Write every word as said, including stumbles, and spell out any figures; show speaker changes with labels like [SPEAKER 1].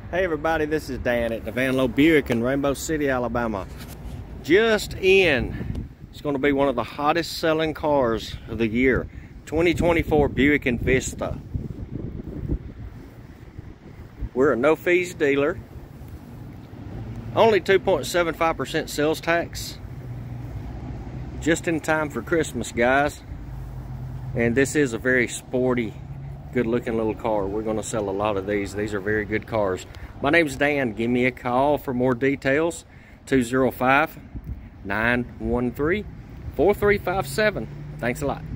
[SPEAKER 1] Hey everybody, this is Dan at Devan Lowe Buick in Rainbow City, Alabama. Just in, it's going to be one of the hottest selling cars of the year, twenty twenty-four Buick Envista. We're a no fees dealer, only two point seven five percent sales tax, just in time for Christmas, guys. And this is a very sporty, good looking little car. We're going to sell a lot of these. These are very good cars. My name's Dan. Give me a call for more details. two oh five, nine one three, four three five seven. Thanks a lot.